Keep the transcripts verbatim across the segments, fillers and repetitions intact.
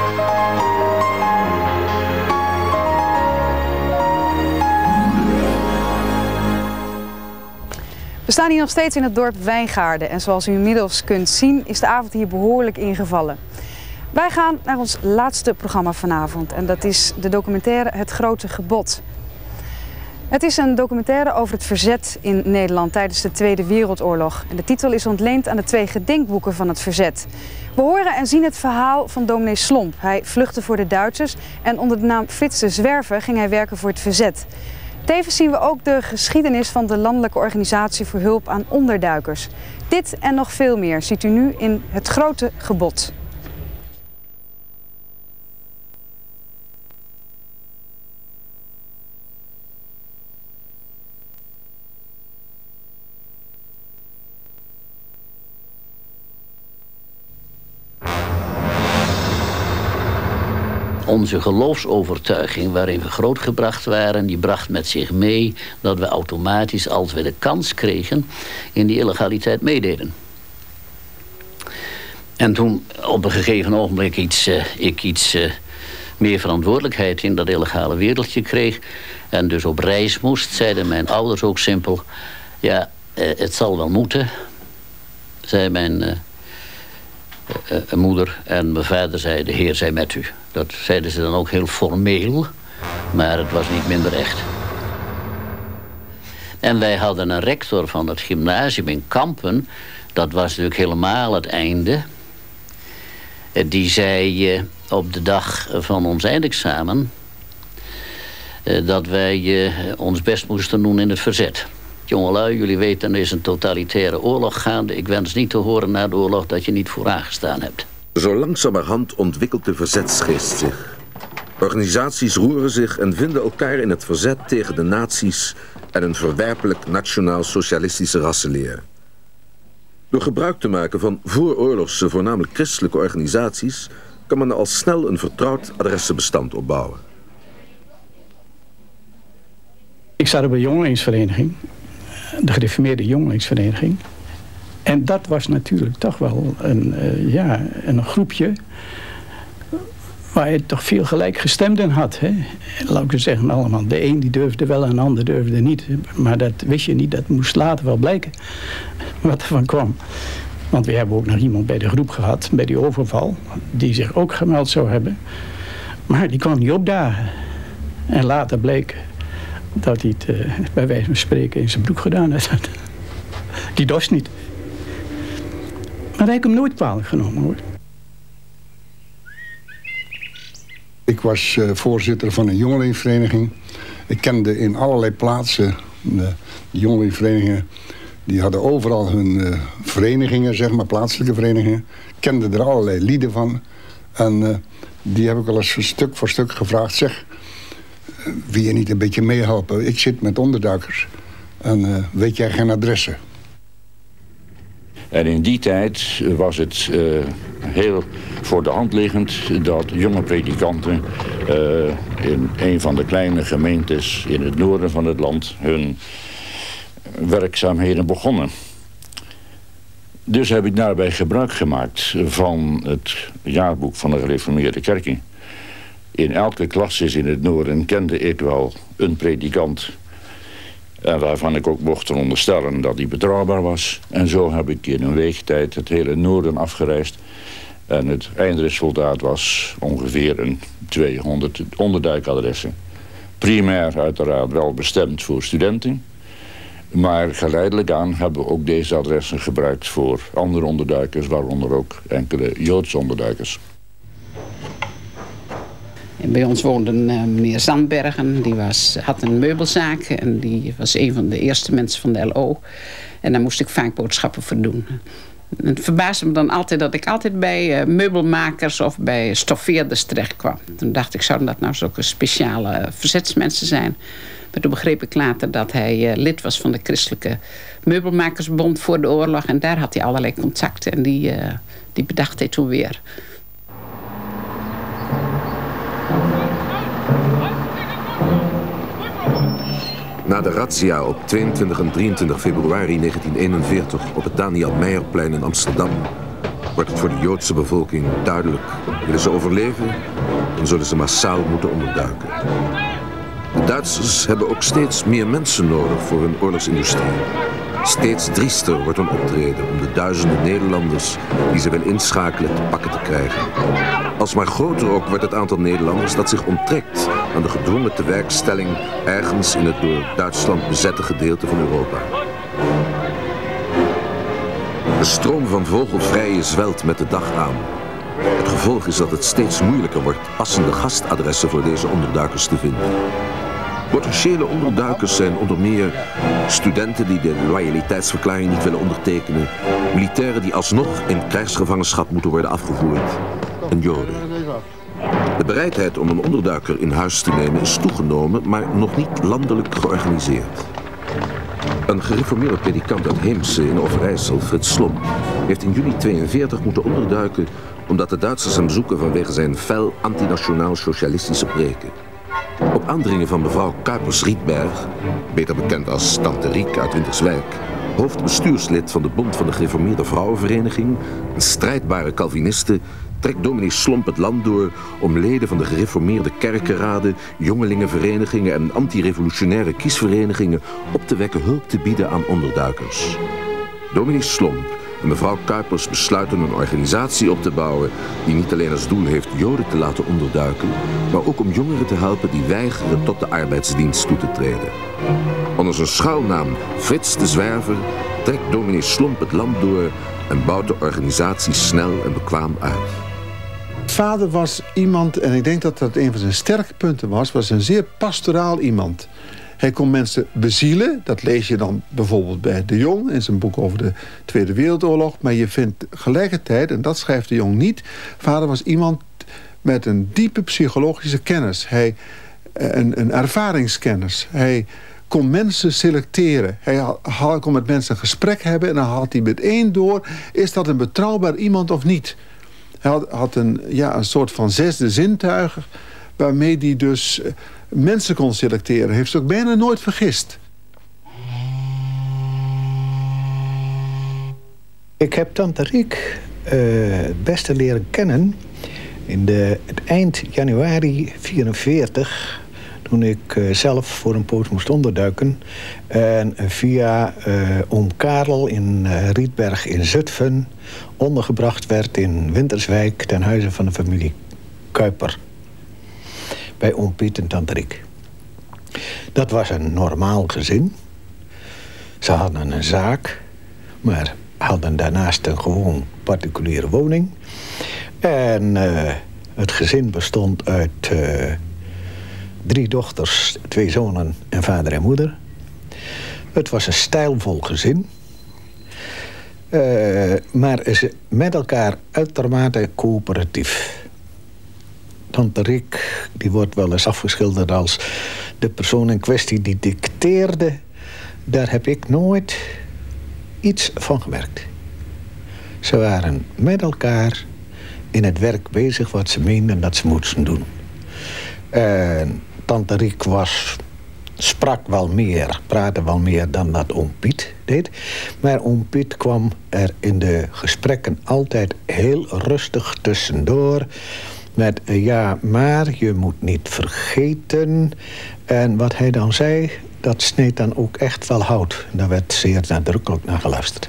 We staan hier nog steeds in het dorp Wijngaarden en zoals u inmiddels kunt zien is de avond hier behoorlijk ingevallen. Wij gaan naar ons laatste programma vanavond en dat is de documentaire Het Grote Gebod. Het is een documentaire over het verzet in Nederland tijdens de Tweede Wereldoorlog. En de titel is ontleend aan de twee gedenkboeken van het verzet. We horen en zien het verhaal van dominee Slomp. Hij vluchtte voor de Duitsers en onder de naam Frits de Zwerver ging hij werken voor het verzet. Tevens zien we ook de geschiedenis van de Landelijke Organisatie voor Hulp aan Onderduikers. Dit en nog veel meer ziet u nu in Het Grote Gebod. Onze geloofsovertuiging waarin we grootgebracht waren, die bracht met zich mee dat we automatisch, als we de kans kregen, in die illegaliteit meededen. En toen op een gegeven ogenblik iets, uh, ik iets uh, meer verantwoordelijkheid in dat illegale wereldje kreeg en dus op reis moest, zeiden mijn ouders ook simpel, ja, uh, het zal wel moeten, zei mijn uh, uh, moeder en mijn vader zei, de Heer zij met u. Dat zeiden ze dan ook heel formeel, maar het was niet minder echt. En wij hadden een rector van het gymnasium in Kampen, dat was natuurlijk helemaal het einde. Die zei uh, op de dag van ons eindexamen uh, dat wij uh, ons best moesten doen in het verzet. Jongelui, jullie weten, er is een totalitaire oorlog gaande. Ik wens niet te horen na de oorlog dat je niet vooraan gestaan hebt. Zo langzamerhand ontwikkelt de verzetsgeest zich. Organisaties roeren zich en vinden elkaar in het verzet tegen de nazi's en een verwerpelijk nationaal-socialistische rassenleer. Door gebruik te maken van vooroorlogse, voornamelijk christelijke organisaties, kan men al snel een vertrouwd adressenbestand opbouwen. Ik zat op een jongelingsvereniging, de gereformeerde jongelingsvereniging. En dat was natuurlijk toch wel een, uh, ja, een groepje waar je toch veel gelijkgestemden had. Hè? Laat ik zeggen allemaal, de een die durfde wel en de ander durfde niet. Maar dat wist je niet, dat moest later wel blijken wat er van kwam. Want we hebben ook nog iemand bij de groep gehad, bij die overval, die zich ook gemeld zou hebben. Maar die kwam niet opdagen. En later bleek dat hij het uh, bij wijze van spreken in zijn broek gedaan had. Die dorst niet. Maar hij heeft hem nooit kwalijk genomen, hoor. Ik was uh, voorzitter van een jongelingenvereniging. Ik kende in allerlei plaatsen de, de jongelingenverenigingen. Die hadden overal hun uh, verenigingen, zeg maar, plaatselijke verenigingen. Ik kende er allerlei lieden van. En uh, die heb ik wel eens stuk voor stuk gevraagd. Zeg, uh, wil je niet een beetje meehelpen? Ik zit met onderduikers. En uh, weet jij geen adressen? En in die tijd was het uh, heel voor de hand liggend dat jonge predikanten uh, in een van de kleine gemeentes in het noorden van het land hun werkzaamheden begonnen. Dus heb ik daarbij gebruik gemaakt van het jaarboek van de gereformeerde kerken. In elke klasses in het noorden kende ik wel een predikant. En waarvan ik ook mocht onderstellen dat hij betrouwbaar was. En zo heb ik in een week tijd het hele noorden afgereisd. En het eindresultaat was ongeveer een tweehonderd onderduikadressen. Primair uiteraard wel bestemd voor studenten. Maar geleidelijk aan hebben we ook deze adressen gebruikt voor andere onderduikers, waaronder ook enkele Joodse onderduikers. En bij ons woonde uh, meneer Zandbergen, die was, had een meubelzaak en die was een van de eerste mensen van de L O. En daar moest ik vaak boodschappen voor doen. En het verbaasde me dan altijd dat ik altijd bij uh, meubelmakers of bij stoffeerders terecht kwam. Toen dacht ik, zouden dat nou zulke speciale uh, verzetsmensen zijn? Maar toen begreep ik later dat hij uh, lid was van de Christelijke Meubelmakersbond voor de oorlog. En daar had hij allerlei contacten en die, uh, die bedacht hij toen weer. Na de razzia op tweeëntwintig en drieëntwintig februari negentien eenenveertig op het Daniel Meijerplein in Amsterdam wordt het voor de Joodse bevolking duidelijk. Willen ze overleven, dan zullen ze massaal moeten onderduiken. De Duitsers hebben ook steeds meer mensen nodig voor hun oorlogsindustrie. Steeds driester wordt hun optreden om de duizenden Nederlanders die ze willen inschakelen te pakken te krijgen. Alsmaar groter ook wordt het aantal Nederlanders dat zich onttrekt aan de gedwongen tewerkstelling ergens in het door Duitsland bezette gedeelte van Europa. De stroom van vogelvrije zwelt met de dag aan. Het gevolg is dat het steeds moeilijker wordt passende gastadressen voor deze onderduikers te vinden. Potentiële onderduikers zijn onder meer studenten die de loyaliteitsverklaring niet willen ondertekenen, militairen die alsnog in krijgsgevangenschap moeten worden afgevoerd en Joden. De bereidheid om een onderduiker in huis te nemen is toegenomen, maar nog niet landelijk georganiseerd. Een gereformeerde predikant uit Heemse in Overijssel, Frits Slom, heeft in juli tweeënveertig moeten onderduiken omdat de Duitsers hem zoeken vanwege zijn fel antinationaal-socialistische preken. Op aandringen van mevrouw Kuipers-Rietberg, beter bekend als Tante Riek uit Winterswijk, hoofdbestuurslid van de Bond van de Gereformeerde Vrouwenvereniging, een strijdbare Calviniste, trekt dominee Slomp het land door om leden van de gereformeerde kerkenraden, jongelingenverenigingen en antirevolutionaire kiesverenigingen op te wekken hulp te bieden aan onderduikers. Dominee Slomp en mevrouw Kuipers besluiten een organisatie op te bouwen die niet alleen als doel heeft Joden te laten onderduiken, maar ook om jongeren te helpen die weigeren tot de arbeidsdienst toe te treden. Onder zijn schuilnaam Frits de Zwerver trekt dominee Slomp het land door en bouwt de organisatie snel en bekwaam uit. Vader was iemand, en ik denk dat dat een van zijn sterke punten was, was een zeer pastoraal iemand. Hij kon mensen bezielen, dat lees je dan bijvoorbeeld bij De Jong in zijn boek over de Tweede Wereldoorlog. Maar je vindt tegelijkertijd, en dat schrijft De Jong niet, vader was iemand met een diepe psychologische kennis. Hij, een, een ervaringskennis. Hij kon mensen selecteren. Hij kon met mensen een gesprek hebben en dan had hij meteen door, is dat een betrouwbaar iemand of niet? Hij had, had een, ja, een soort van zesde zintuig waarmee hij dus mensen kon selecteren. Heeft ze ook bijna nooit vergist. Ik heb Tante Riek uh, het beste leren kennen in de, het eind januari vierenveertig, toen ik uh, zelf voor een poos moest onderduiken. En via uh, oom Karel in uh, Rietberg in Zutphen ondergebracht werd in Winterswijk ten huize van de familie Kuiper. Bij oom Piet en Tante Riek. Dat was een normaal gezin. Ze hadden een zaak, maar hadden daarnaast een gewoon particuliere woning. En uh, het gezin bestond uit uh, drie dochters, twee zonen en vader en moeder. Het was een stijlvol gezin. Uh, maar ze met elkaar uitermate coöperatief. Tante Riek, die wordt wel eens afgeschilderd als de persoon in kwestie die dicteerde. Daar heb ik nooit iets van gemerkt. Ze waren met elkaar in het werk bezig wat ze meenden dat ze moesten doen. En Tante Riek was, sprak wel meer, praatte wel meer dan dat oom Piet deed. Maar oom Piet kwam er in de gesprekken altijd heel rustig tussendoor. Met ja, maar je moet niet vergeten. En wat hij dan zei, dat sneed dan ook echt wel hout. Daar werd zeer nadrukkelijk naar geluisterd.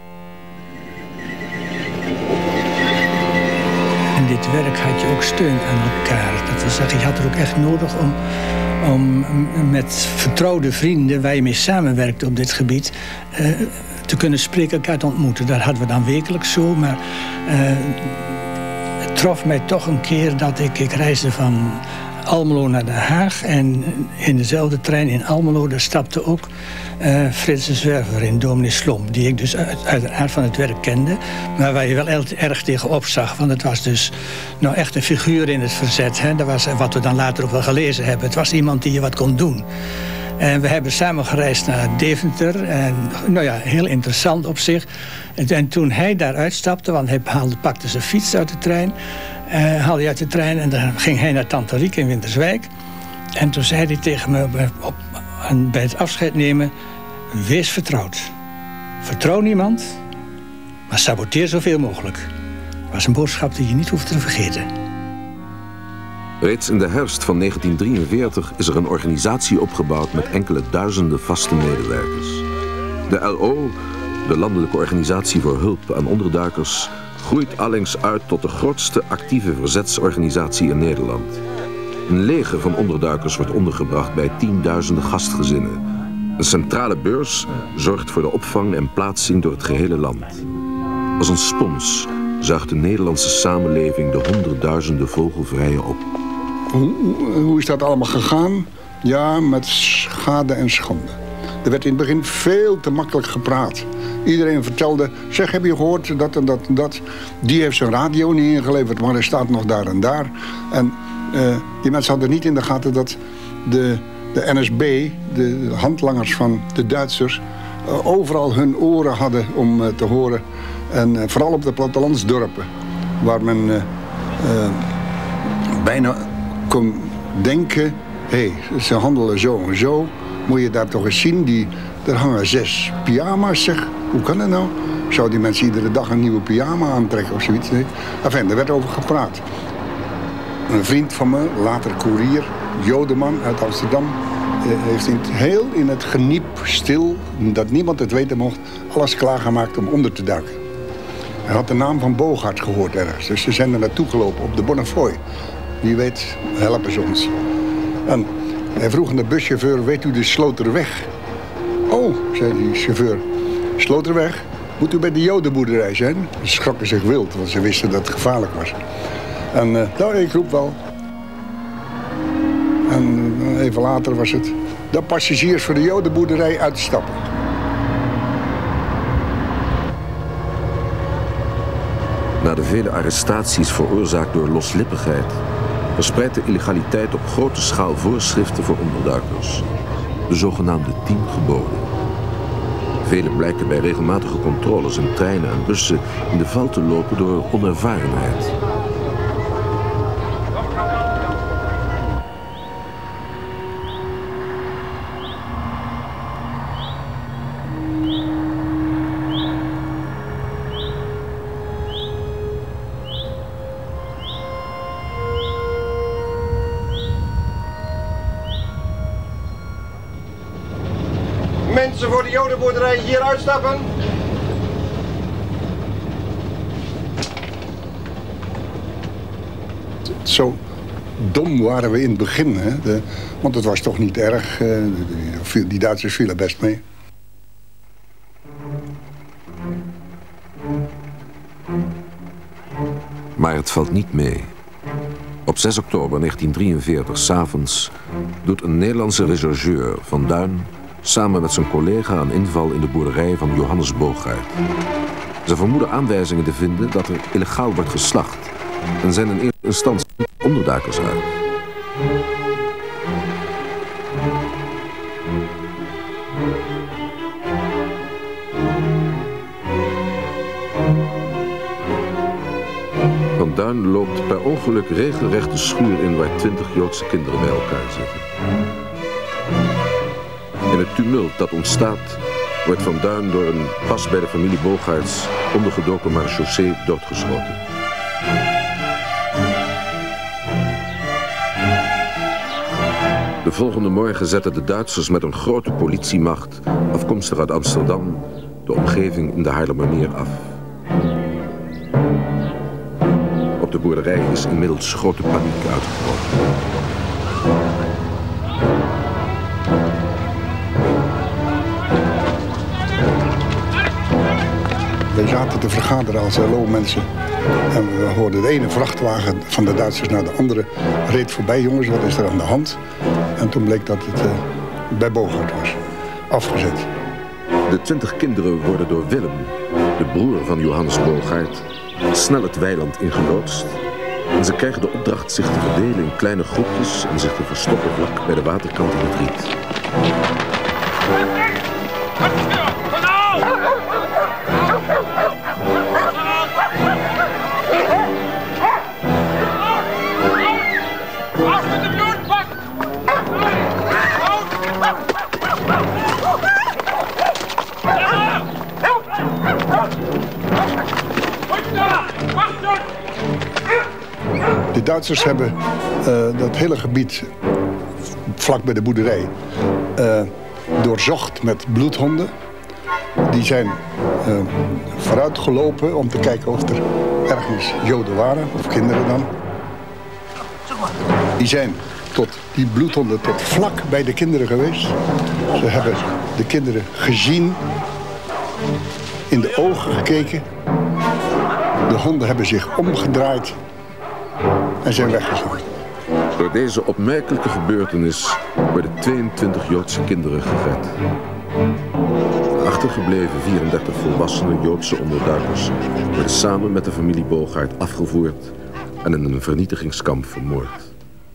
In dit werk had je ook steun aan elkaar. Dat wil zeggen, je had er ook echt nodig om, om met vertrouwde vrienden waar je mee samenwerkt op dit gebied uh, te kunnen spreken, elkaar te ontmoeten. Dat hadden we dan wekelijks zo, maar uh, het trof mij toch een keer dat ik, ik reisde van Almelo naar Den Haag en in dezelfde trein in Almelo, daar stapte ook uh, Frits de Zwerver in, dominee Slom, die ik dus uit, uit de aard van het werk kende, maar waar je wel erg, erg tegen opzag, want het was dus nou echt een figuur in het verzet. Hè? Dat was wat we dan later ook wel gelezen hebben. Het was iemand die je wat kon doen. En we hebben samen gereisd naar Deventer. En nou ja, heel interessant op zich. En, en toen hij daar uitstapte, want hij haalde, pakte zijn fiets uit de trein. Uh, haalde hij uit de trein en dan ging hij naar Tante Riek in Winterswijk. En toen zei hij tegen me op, op, bij het afscheid nemen: wees vertrouwd. Vertrouw niemand, maar saboteer zoveel mogelijk. was een boodschap die je niet hoeft te vergeten. Reeds in de herfst van negentien drieënveertig is er een organisatie opgebouwd met enkele duizenden vaste medewerkers. De L O, de Landelijke Organisatie voor Hulp aan Onderduikers, groeit allengs uit tot de grootste actieve verzetsorganisatie in Nederland. Een leger van onderduikers wordt ondergebracht bij tienduizenden gastgezinnen. Een centrale beurs zorgt voor de opvang en plaatsing door het gehele land. Als een spons zuigt de Nederlandse samenleving de honderdduizenden vogelvrijen op. Hoe, hoe is dat allemaal gegaan? Ja, met schade en schande. Er werd in het begin veel te makkelijk gepraat. Iedereen vertelde, zeg, heb je gehoord dat en dat en dat. Die heeft zijn radio niet ingeleverd, maar hij staat nog daar en daar. En uh, die mensen hadden niet in de gaten dat de, de N S B, de handlangers van de Duitsers, uh, overal hun oren hadden om uh, te horen. En uh, vooral op de plattelandsdorpen, waar men uh, uh, bijna kon denken, hé, hey, ze handelen zo en zo. Moet je daar toch eens zien, die, er hangen zes pyjama's, zeg. Hoe kan dat nou? Zou die mensen iedere dag een nieuwe pyjama aantrekken of zoiets? Nee. Enfin, er werd over gepraat. Een vriend van me, later koerier, Jodeman uit Amsterdam, heeft in het, heel in het geniep, stil, dat niemand het weten mocht, alles klaargemaakt om onder te duiken. Hij had de naam van Boogaard gehoord ergens, dus ze zijn er naartoe gelopen op de Bonnefoy. Wie weet, helpen ze ons. En hij vroeg aan de buschauffeur, weet u de Sloterweg? Oh, zei die chauffeur, Sloterweg? Moet u bij de Jodenboerderij zijn? Ze schrokken zich wild, want ze wisten dat het gevaarlijk was. En uh, nou, ik roep wel. En uh, even later was het de passagiers voor de Jodenboerderij uitstappen. Na de vele arrestaties veroorzaakt door loslippigheid verspreidt de illegaliteit op grote schaal voorschriften voor onderduikers. De zogenaamde tien geboden. Vele blijken bij regelmatige controles in treinen en bussen in de val te lopen door onervarenheid. Mensen voor de Jodenboerderij hier uitstappen. Zo dom waren we in het begin, hè? De, want het was toch niet erg. Uh, die, die Duitsers vielen best mee. Maar het valt niet mee. Op zes oktober negentien drieënveertig, 's avonds, doet een Nederlandse rechercheur Van Duin samen met zijn collega een inval in de boerderij van Johannes Boogaard. Ze vermoeden aanwijzingen te vinden dat er illegaal wordt geslacht en zijn in eerste instantie onderduikers uit. Van Duin loopt per ongeluk regelrecht de schuur in waar twintig Joodse kinderen bij elkaar zitten. In het tumult dat ontstaat, wordt Van Duin door een pas bij de familie Boogaerts ondergedoken marechaussee doodgeschoten. De volgende morgen zetten de Duitsers met een grote politiemacht, afkomstig uit Amsterdam, de omgeving in de Haarlemmermeer af. Op de boerderij is inmiddels grote paniek uitgebroken. We zaten te vergaderen als L O-mensen. En we hoorden de ene vrachtwagen van de Duitsers naar de andere reed voorbij. Jongens, wat is er aan de hand? En toen bleek dat het uh, bij Boogaard was. Afgezet. De twintig kinderen worden door Willem, de broer van Johannes Boogaard, snel het weiland ingeloodst. En ze krijgen de opdracht zich te verdelen in kleine groepjes en zich te verstoppen vlak bij de waterkant in het riet. Wacht Duitsers hebben uh, dat hele gebied vlak bij de boerderij uh, doorzocht met bloedhonden. Die zijn uh, vooruitgelopen om te kijken of er ergens Joden waren, of kinderen dan. Die zijn tot die bloedhonden tot vlak bij de kinderen geweest. Ze hebben de kinderen gezien, in de ogen gekeken. De honden hebben zich omgedraaid en zijn weggegaan. Door deze opmerkelijke gebeurtenis werden tweeëntwintig Joodse kinderen gered. De achtergebleven vierendertig volwassene Joodse onderduikers werden samen met de familie Bogaert afgevoerd en in een vernietigingskamp vermoord.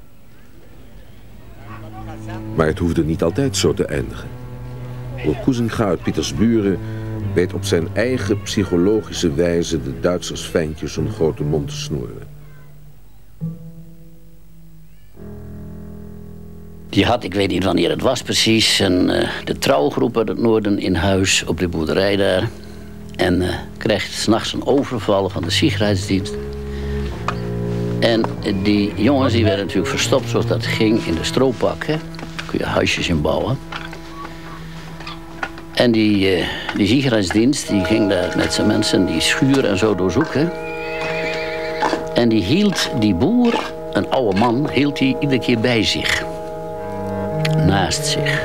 Maar het hoefde niet altijd zo te eindigen. Roel Koezinga uit Pietersburen weet op zijn eigen psychologische wijze de Duitsers fijntjes een grote mond te snoeren. Die had, ik weet niet wanneer het was precies, een, uh, de trouwgroep uit het noorden in huis op de boerderij daar. En uh, krijgt 's nachts een overval van de Sicherheidsdienst. En uh, die jongens die werden natuurlijk verstopt zoals dat ging in de strooppakken. Daar kun je huisjes in bouwen. En die, uh, die Sicherheidsdienst die ging daar met zijn mensen die schuur en zo doorzoeken. En die hield die boer, een oude man, hield hij iedere keer bij zich. Naast zich.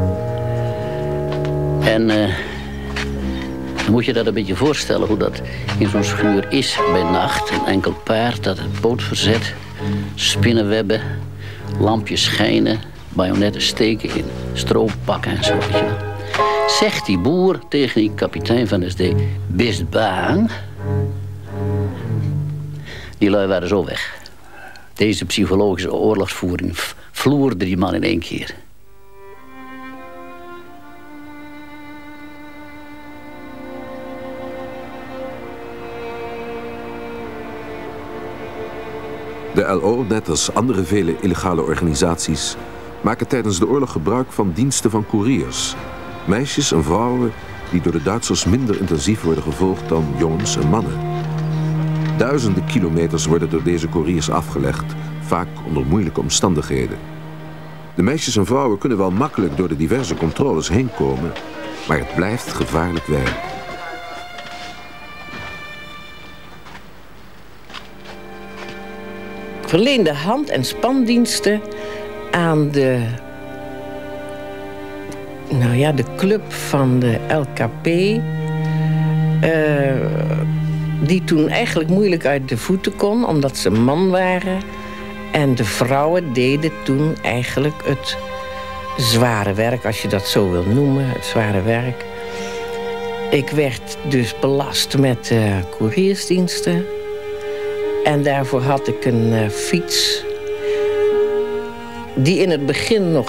En uh, dan moet je dat een beetje voorstellen hoe dat in zo'n schuur is bij nacht. Een enkel paard dat het poot verzet, spinnenwebben, lampjes schijnen, bajonetten steken in strooppakken en zo. Weet je wel. Zegt die boer tegen die kapitein van de S D, bist bang? Die lui waren zo weg. Deze psychologische oorlogsvoering vloerde die man in één keer. De L O, net als andere vele illegale organisaties, maken tijdens de oorlog gebruik van diensten van koeriers. Meisjes en vrouwen die door de Duitsers minder intensief worden gevolgd dan jongens en mannen. Duizenden kilometers worden door deze koeriers afgelegd, vaak onder moeilijke omstandigheden. De meisjes en vrouwen kunnen wel makkelijk door de diverse controles heen komen, maar het blijft gevaarlijk werk. Verleende hand- en spandiensten aan de, nou ja, de club van de L K P, uh, die toen eigenlijk moeilijk uit de voeten kon, omdat ze man waren. En de vrouwen deden toen eigenlijk het zware werk, als je dat zo wil noemen, het zware werk. Ik werd dus belast met uh, koeriersdiensten. En daarvoor had ik een uh, fiets die in het begin nog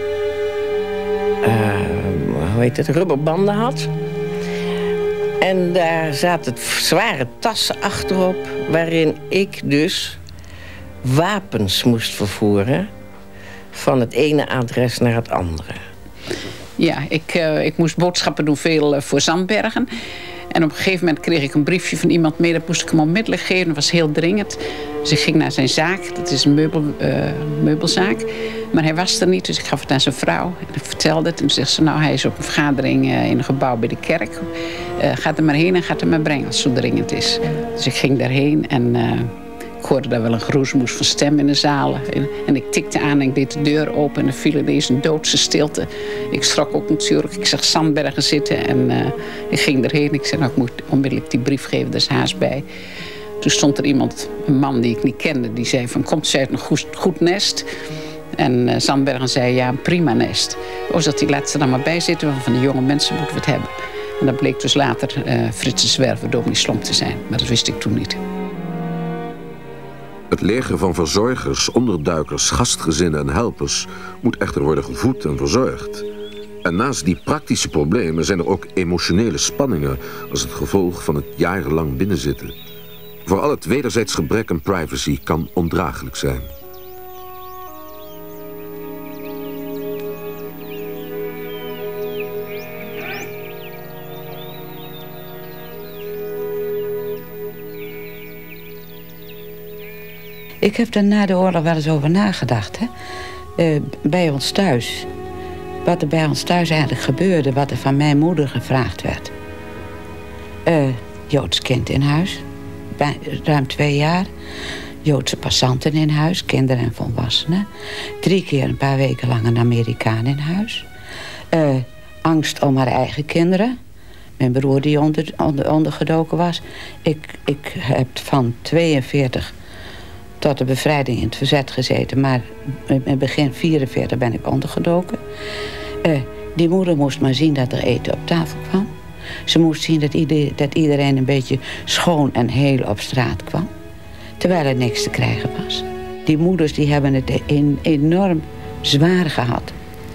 uh, hoe heet het, rubberbanden had. En daar zaten zware tassen achterop, waarin ik dus wapens moest vervoeren van het ene adres naar het andere. Ja, ik, uh, ik moest boodschappen doen, veel uh, voor Zandbergen. En op een gegeven moment kreeg ik een briefje van iemand mee. Dat moest ik hem onmiddellijk geven. Dat was heel dringend. Dus ik ging naar zijn zaak. Dat is een meubel, uh, meubelzaak. Maar hij was er niet. Dus ik gaf het aan zijn vrouw. En ik vertelde het. En toen zegt ze, nou, hij is op een vergadering uh, in een gebouw bij de kerk. Uh, gaat er maar heen en gaat er maar brengen als het zo dringend is. Dus ik ging daarheen. En uh, ik hoorde daar wel een geroezemoes van stem in de zaal. En, en ik tikte aan en ik deed de deur open. En er viel ineens een doodse stilte. Ik schrok ook natuurlijk. Ik zag Zandbergen zitten. En uh, ik ging erheen. Ik zei, nou, ik moet onmiddellijk die brief geven. Daar is haast bij. Toen stond er iemand, een man die ik niet kende. Die zei van, komt ze uit een goed, goed nest? En uh, Zandbergen zei, ja, een prima nest. O, zat hij, laat ze dan maar bij zitten. Want van die jonge mensen moeten we het hebben. En dat bleek dus later uh, Frits de Zwerver, dominee Slomp te zijn. Maar dat wist ik toen niet. Het leger van verzorgers, onderduikers, gastgezinnen en helpers moet echter worden gevoed en verzorgd. En naast die praktische problemen zijn er ook emotionele spanningen als het gevolg van het jarenlang binnenzitten. Vooral het wederzijds gebrek aan privacy kan ondraaglijk zijn. Ik heb daar na de oorlog wel eens over nagedacht. Hè? Uh, bij ons thuis. Wat er bij ons thuis eigenlijk gebeurde. Wat er van mijn moeder gevraagd werd. Uh, Joods kind in huis. Bij, ruim twee jaar. Joodse passanten in huis. Kinderen en volwassenen. Drie keer een paar weken lang een Amerikaan in huis. Uh, angst om haar eigen kinderen. Mijn broer die onder, onder, ondergedoken was. Ik, ik heb van tweeënveertig tot de bevrijding in het verzet gezeten. Maar in begin vierenveertig ben ik ondergedoken. Uh, die moeder moest maar zien dat er eten op tafel kwam. Ze moest zien dat, ieder, dat iedereen een beetje schoon en heel op straat kwam. Terwijl er niks te krijgen was. Die moeders die hebben het een, enorm zwaar gehad.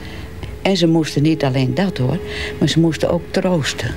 En ze moesten niet alleen dat hoor, maar ze moesten ook troosten.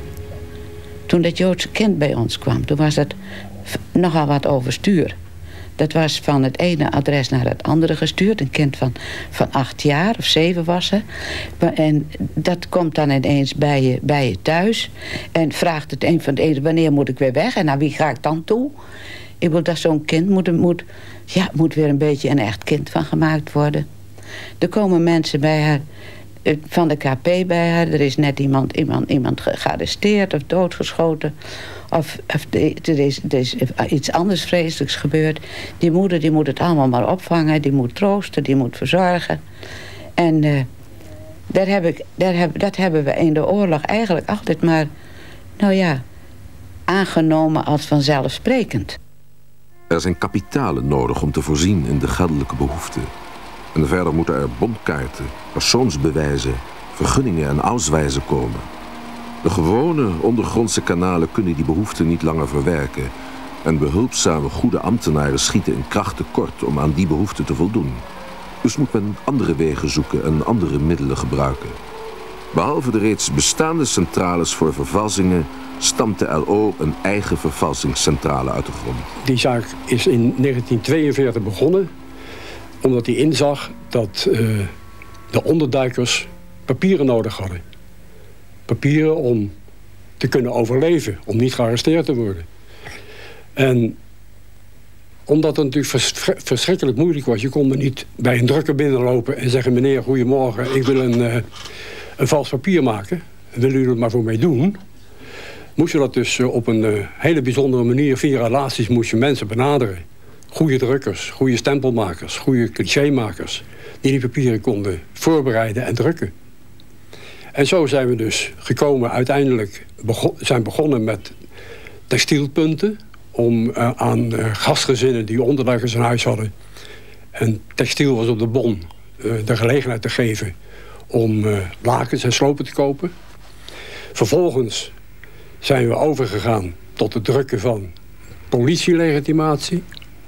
Toen dat Joodse kind bij ons kwam, toen was dat nogal wat overstuur. Dat was van het ene adres naar het andere gestuurd. Een kind van, van acht jaar of zeven was ze. En dat komt dan ineens bij je, bij je thuis. En vraagt het een van de ene, wanneer moet ik weer weg? En naar wie ga ik dan toe? Ik wil dat zo'n kind moet, moet, ja, moet weer een beetje een echt kind van gemaakt worden. Er komen mensen bij haar, van de K P bij haar. Er is net iemand, iemand, iemand gearresteerd of doodgeschoten. Of, of er, is, er is iets anders vreselijks gebeurd. Die moeder die moet het allemaal maar opvangen. Die moet troosten, die moet verzorgen. En uh, daar heb ik, daar heb, dat hebben we in de oorlog eigenlijk altijd maar, nou ja, aangenomen als vanzelfsprekend. Er zijn kapitalen nodig om te voorzien in de geldelijke behoeften. En verder moeten er bondkaarten, persoonsbewijzen, vergunningen en auswijzen komen. De gewone ondergrondse kanalen kunnen die behoeften niet langer verwerken. En behulpzame goede ambtenaren schieten in kracht tekort om aan die behoeften te voldoen. Dus moet men andere wegen zoeken en andere middelen gebruiken. Behalve de reeds bestaande centrales voor vervalsingen stamt de L O een eigen vervalsingscentrale uit de grond. Die zaak is in negentien tweeënveertig begonnen, omdat hij inzag dat uh, de onderduikers papieren nodig hadden. Papieren om te kunnen overleven, om niet gearresteerd te worden. En omdat het natuurlijk vers verschrikkelijk moeilijk was, je kon er niet bij een drukker binnenlopen en zeggen: meneer, goedemorgen, ik wil een, uh, een vals papier maken. Willen jullie er maar voor mij doen? Moest je dat dus uh, op een uh, hele bijzondere manier, via relaties moest je mensen benaderen. Goede drukkers, goede stempelmakers, goede clichémakers, die die papieren konden voorbereiden en drukken. En zo zijn we dus gekomen, uiteindelijk begon, zijn begonnen met textielpunten om uh, aan uh, gastgezinnen die onderduikers in huis hadden. En textiel was op de bon uh, de gelegenheid te geven om uh, lakens en slopen te kopen. Vervolgens zijn we overgegaan tot het drukken van politielegitimatie.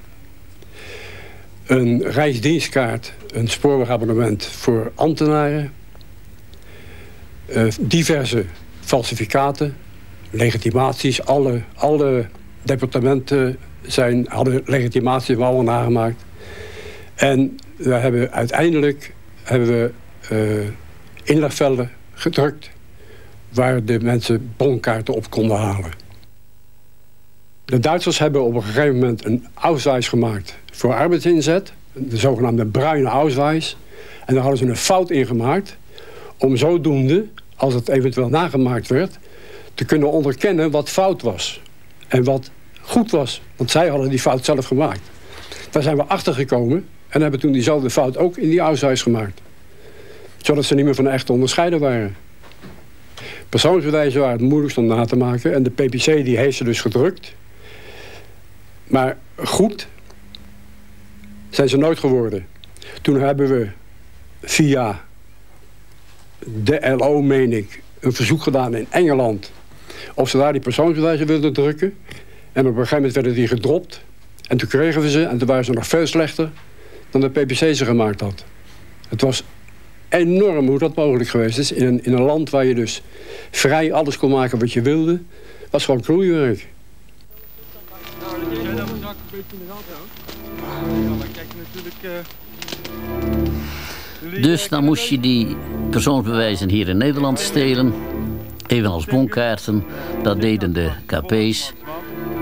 Een reisdienstkaart, een spoorwegabonnement voor ambtenaren. Uh, diverse falsificaten, legitimaties. Alle, alle departementen zijn, hadden legitimaties allemaal nagemaakt. En we hebben uiteindelijk hebben we uh, inlegvelden gedrukt waar de mensen bonkaarten op konden halen. De Duitsers hebben op een gegeven moment een Ausweis gemaakt voor arbeidsinzet. De zogenaamde bruine Ausweis. En daar hadden ze een fout in gemaakt om zodoende, als het eventueel nagemaakt werd, te kunnen onderkennen wat fout was. En wat goed was. Want zij hadden die fout zelf gemaakt. Daar zijn we achter gekomen en hebben toen diezelfde fout ook in die Ausweis gemaakt. Zodat ze niet meer van echt te onderscheiden waren. Persoonsbewijzen waren het moeilijkst om na te maken. En de P P C die heeft ze dus gedrukt. Maar goed zijn ze nooit geworden. Toen hebben we via de L O, meen ik, een verzoek gedaan in Engeland of ze daar die persoonsbewijzen wilden drukken. En op een gegeven moment werden die gedropt. En toen kregen we ze en toen waren ze nog veel slechter dan de P P C ze gemaakt had. Het was enorm hoe dat mogelijk geweest is. In een, in een land waar je dus vrij alles kon maken wat je wilde. Was gewoon knoeiwerk. Dus dan moest je die persoonsbewijzen hier in Nederland stelen. Evenals bonkaarten. Dat deden de K P's.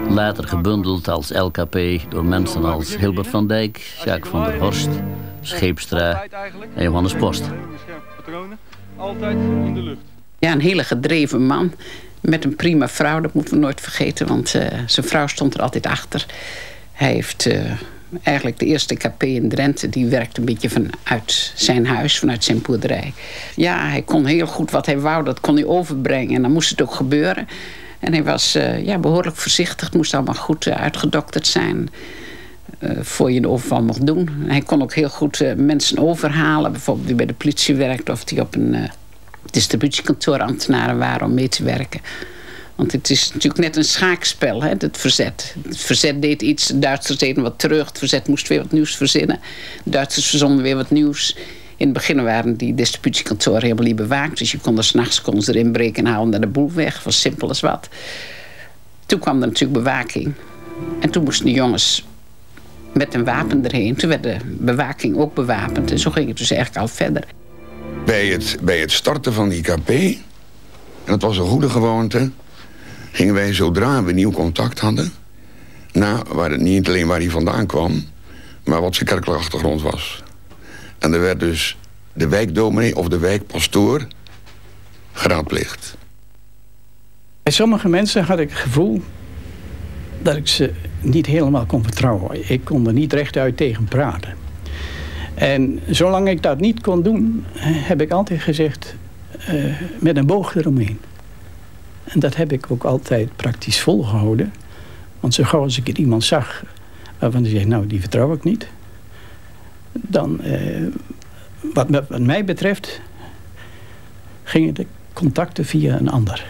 Later gebundeld als L K P door mensen als Hilbert van Dijk, Jacques van der Horst, Scheepstra en Johannes Post. Altijd in de lucht. Ja, een hele gedreven man. Met een prima vrouw, dat moeten we nooit vergeten. Want uh, zijn vrouw stond er altijd achter. Hij heeft uh, eigenlijk de eerste K P in Drenthe. Die werkte een beetje vanuit zijn huis, vanuit zijn boerderij. Ja, hij kon heel goed wat hij wou, dat kon hij overbrengen. En dan moest het ook gebeuren. En hij was uh, ja, behoorlijk voorzichtig. Het moest allemaal goed uh, uitgedokterd zijn. Uh, voor je de overval mocht doen. En hij kon ook heel goed uh, mensen overhalen. Bijvoorbeeld die bij de politie werkte. Of die op een uh, distributiekantoor ambtenaren waren om mee te werken. Want het is natuurlijk net een schaakspel, hè, het verzet. Het verzet deed iets, de Duitsers deden wat terug. Het verzet moest weer wat nieuws verzinnen. De Duitsers verzonden weer wat nieuws. In het begin waren die distributiekantoren helemaal niet bewaakt. Dus je kon er 's nachts kon ze erin breken en halen naar de boel weg. Het was simpel als wat. Toen kwam er natuurlijk bewaking. En toen moesten de jongens met een wapen erheen. Toen werd de bewaking ook bewapend. En zo ging het dus eigenlijk al verder. Bij het, bij het starten van die K P, en dat was een goede gewoonte, gingen wij zodra we nieuw contact hadden, na waar het niet alleen waar hij vandaan kwam, maar wat zijn kerkelijke achtergrond was. En er werd dus de wijkdominee of de wijkpastoor geraadpleegd. Bij sommige mensen had ik het gevoel dat ik ze niet helemaal kon vertrouwen. Ik kon er niet rechtuit tegen praten. En zolang ik dat niet kon doen, heb ik altijd gezegd, uh, met een boog eromheen. En dat heb ik ook altijd praktisch volgehouden. Want zo gauw als ik iemand zag waarvan ik zei, nou die vertrouw ik niet. Dan, uh, wat, wat mij betreft, gingen de contacten via een ander.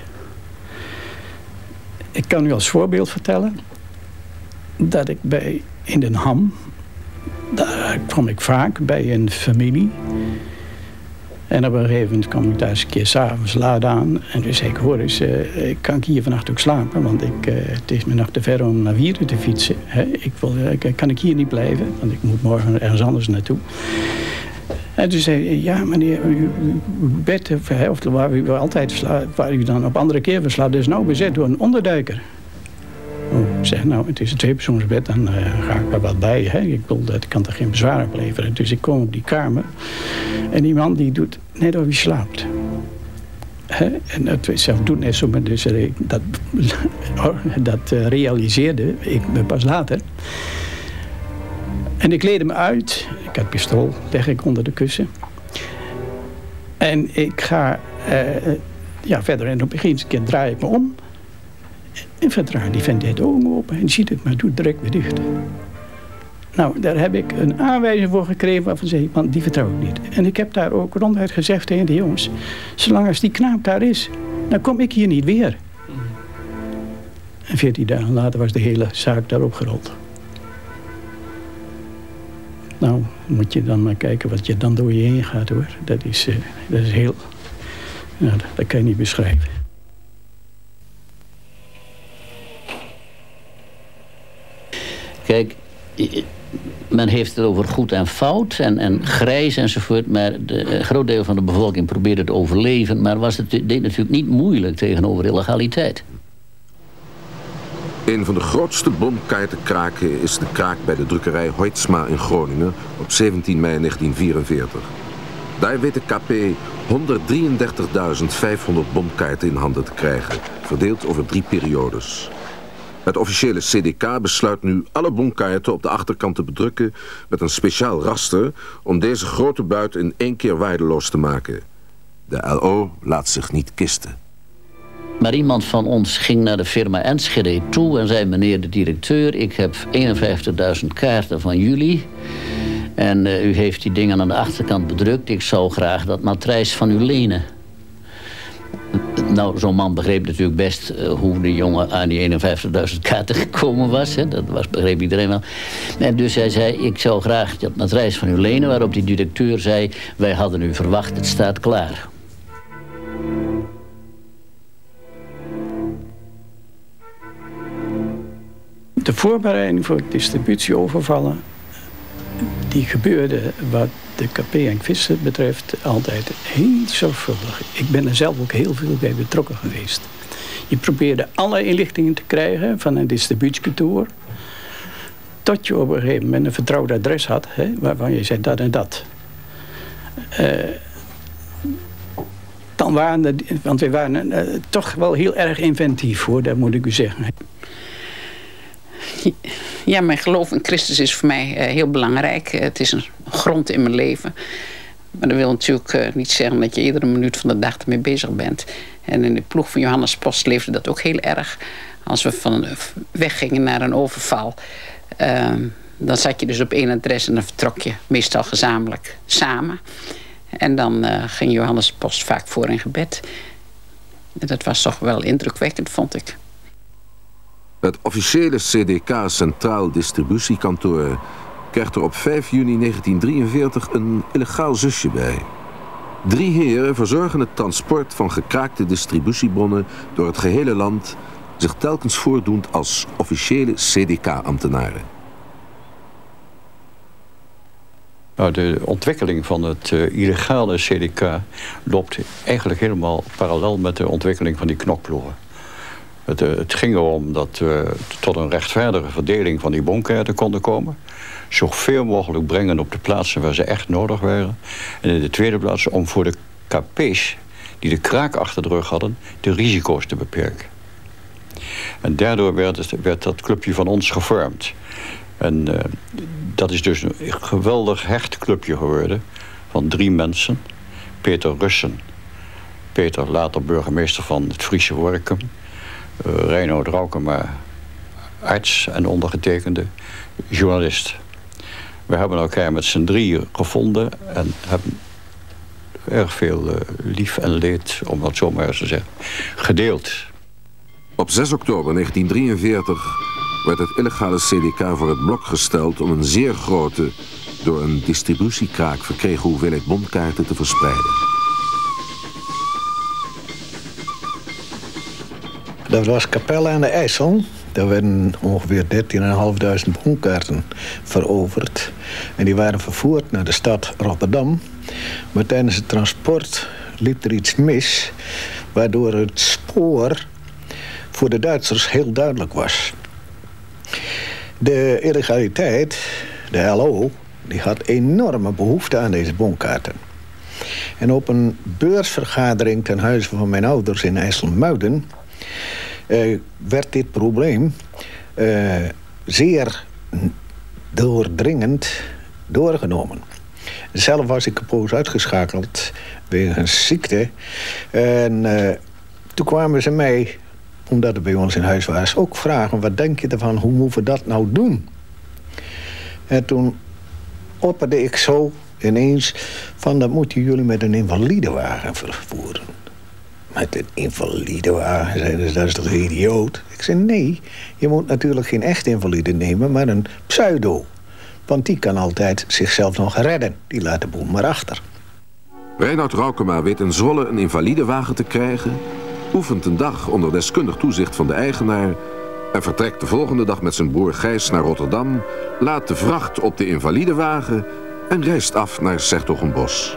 Ik kan u als voorbeeld vertellen dat ik bij in Den Ham, daar kwam ik vaak bij een familie. En op een gegeven moment kwam ik daar eens een keer 's avonds laat aan. En toen zei ik, hoor eens, uh, kan ik hier vannacht ook slapen? Want ik, uh, het is me nog te ver om naar Wieren te fietsen. Hè? Ik wil, uh, kan ik hier niet blijven? Want ik moet morgen ergens anders naartoe. En toen zei hij, ja meneer, uw bed, of waar u altijd slaapt, waar u dan op andere keer verslaapt, is nou bezet door een onderduiker. Oh, ik zeg, nou, het is een tweepersoonsbed, dan uh, ga ik er wat bij. Hè? Ik bedoel, dat kan er geen bezwaar op leveren. Dus ik kom op die kamer en die man die doet net of hij slaapt. Hè? En dat zelf doet net zo, maar dus uh, dat, dat uh, realiseerde ik pas later. En ik kleedde me uit. Ik had pistool, leg ik onder de kussen. En ik ga uh, ja, verder. En op een gegeven moment draai ik me om. En verdraai die vent deed de ogen open. En die ziet het, maar doet direct weer dicht. Nou, daar heb ik een aanwijzing voor gekregen waarvan zei, want die vertrouw ik niet. En ik heb daar ook ronduit gezegd tegen de jongens, zolang als die knaap daar is, dan kom ik hier niet weer. En veertien dagen later was de hele zaak daarop gerold. Nou, moet je dan maar kijken wat je dan door je heen gaat, hoor. Dat is, uh, dat is heel... Nou, dat, dat kan je niet beschrijven. Kijk, men heeft het over goed en fout en, en grijs enzovoort, maar de, een groot deel van de bevolking probeerde te overleven, maar was het deed natuurlijk niet moeilijk tegenover illegaliteit. Een van de grootste bomkaartenkraken is de kraak bij de drukkerij Hoytsma in Groningen op zeventien mei negentien vierenveertig. Daar weet de K P honderddrieëndertigduizend vijfhonderd bomkaarten in handen te krijgen, verdeeld over drie periodes. Het officiële C D K besluit nu alle bomkaarten op de achterkant te bedrukken met een speciaal raster om deze grote buit in één keer waardeloos te maken. De L O laat zich niet kisten. Maar iemand van ons ging naar de firma Enschede toe en zei, meneer de directeur, ik heb eenenvijftigduizend kaarten van jullie. En uh, u heeft die dingen aan de achterkant bedrukt. Ik zou graag dat matrijs van u lenen. Nou, zo'n man begreep natuurlijk best uh, hoe de jongen aan die eenenvijftigduizend kaarten gekomen was. Hè. Dat was, begreep iedereen wel. En dus hij zei, ik zou graag dat matrijs van u lenen. Waarop die directeur zei, wij hadden u verwacht, het staat klaar. De voorbereiding voor distributieovervallen, die gebeurde wat de K P en Quisten betreft altijd heel zorgvuldig. Ik ben er zelf ook heel veel bij betrokken geweest. Je probeerde alle inlichtingen te krijgen van een distributiekantoor. Tot je op een gegeven moment een vertrouwd adres had, hè, waarvan je zei dat en dat. Uh, dan waren er, want we waren uh, toch wel heel erg inventief, hoor, dat moet ik u zeggen. Ja, mijn geloof in Christus is voor mij uh, heel belangrijk. Uh, het is een grond in mijn leven. Maar dat wil natuurlijk uh, niet zeggen dat je iedere minuut van de dag ermee bezig bent. En in de ploeg van Johannes Post leefde dat ook heel erg. Als we van weggingen naar een overval, uh, dan zat je dus op één adres en dan vertrok je meestal gezamenlijk samen. En dan uh, ging Johannes Post vaak voor in gebed. En dat was toch wel indrukwekkend, vond ik. Het officiële C D K Centraal Distributiekantoor krijgt er op vijf juni negentien drieënveertig een illegaal zusje bij. Drie heren verzorgen het transport van gekraakte distributiebonnen door het gehele land, zich telkens voordoend als officiële C D K-ambtenaren. Nou, de ontwikkeling van het uh, illegale C D K loopt eigenlijk helemaal parallel met de ontwikkeling van die knokploegen. Het, uh, het ging erom dat we tot een rechtvaardige verdeling van die bonkaarten konden komen. Zoveel mogelijk brengen op de plaatsen waar ze echt nodig waren. En in de tweede plaats om voor de K P's die de kraak achter de rug hadden, de risico's te beperken. En daardoor werd, het, werd dat clubje van ons gevormd. En uh, dat is dus een geweldig hecht clubje geworden van drie mensen. Peter Russen, Peter, later burgemeester van het Friese Workum. Uh, Reinoud Raukema, arts en ondergetekende journalist. We hebben elkaar met z'n drieën gevonden en hebben erg veel uh, lief en leed, om dat zo maar eens te zeggen, gedeeld. Op zes oktober negentien drieënveertig werd het illegale C D K voor het blok gesteld om een zeer grote, door een distributiekraak verkregen hoeveelheid bondkaarten te verspreiden. Dat was Capelle aan de IJssel. Daar werden ongeveer dertienduizend vijfhonderd bondkaarten veroverd. En die waren vervoerd naar de stad Rotterdam. Maar tijdens het transport liep er iets mis, waardoor het spoor voor de Duitsers heel duidelijk was. De illegaliteit, de L O, die had enorme behoefte aan deze bondkaarten. En op een beursvergadering ten huize van mijn ouders in IJsselmuiden Uh, werd dit probleem uh, zeer doordringend doorgenomen. Zelf was ik een poos uitgeschakeld wegens ziekte. En uh, toen kwamen ze mij, omdat het bij ons in huis was, ook vragen: wat denk je ervan, hoe moeten we dat nou doen? En toen opperde ik zo ineens van: dat moeten jullie met een invalidewagen vervoeren. Met een invalidewagen, zeiden ze, dat is toch een idioot? Ik zei, nee, je moet natuurlijk geen echt invalide nemen, maar een pseudo. Want die kan altijd zichzelf nog redden. Die laat de boel maar achter. Reinoud Raukema weet in Zwolle een invalidewagen te krijgen, oefent een dag onder deskundig toezicht van de eigenaar en vertrekt de volgende dag met zijn broer Gijs naar Rotterdam, laat de vracht op de invalidewagen en reist af naar 's-Hertogenbosch.